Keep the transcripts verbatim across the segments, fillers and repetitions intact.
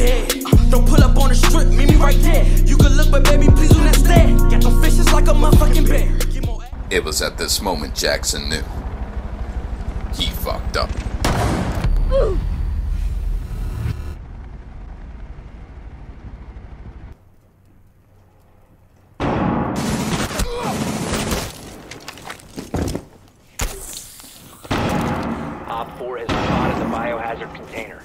dead. Uh, don't pull up on the strip, meet me right there. You can look, but baby, please do not stare. Got them fishes like a motherfucking bear. It was at this moment Jackson knew. He fucked up. Ooh. Op four has spotted the biohazard container.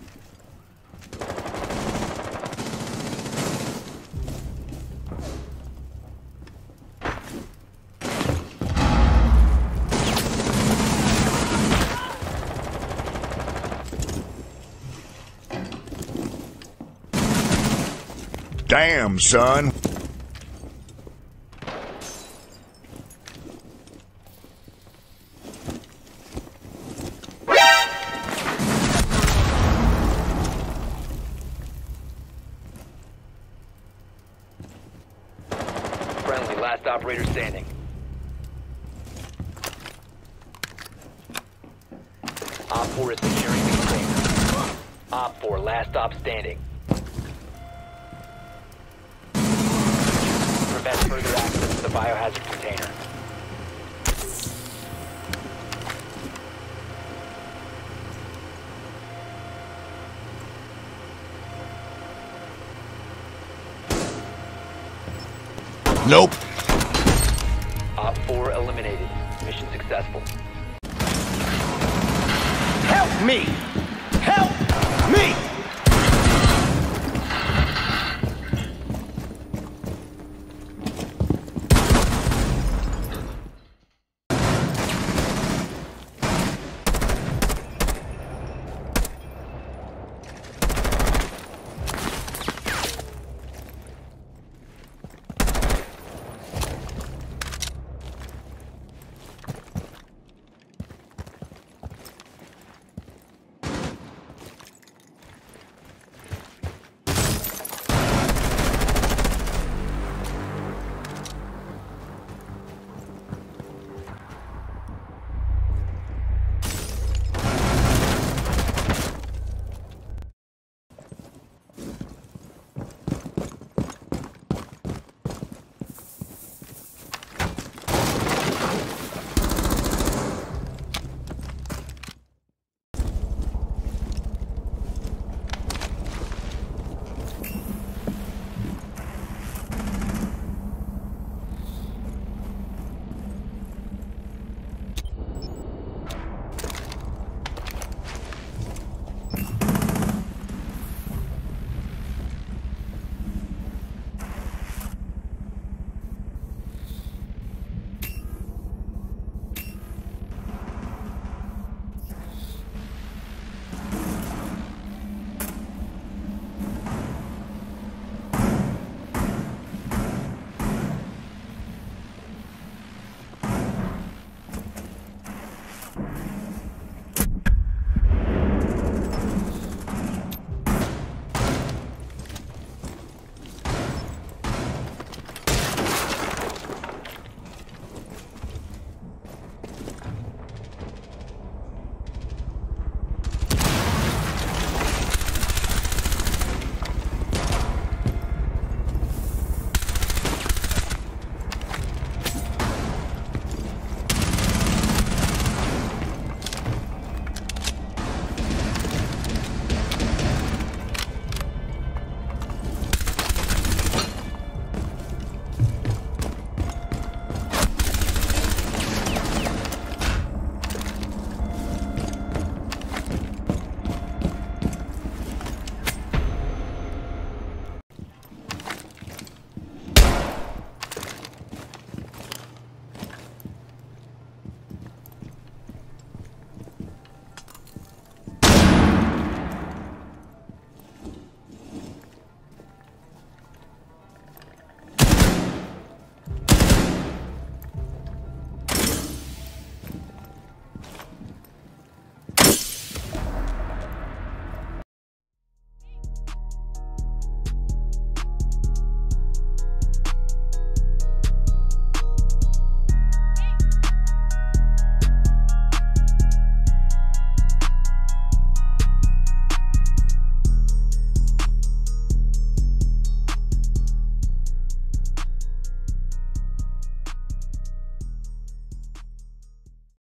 Damn, son. Friendly, last operator standing. Op four is securing the container. Op four, last stop standing. Prevent further access to the biohazard container. Nope. Op four eliminated. Mission successful. Help me! Help me!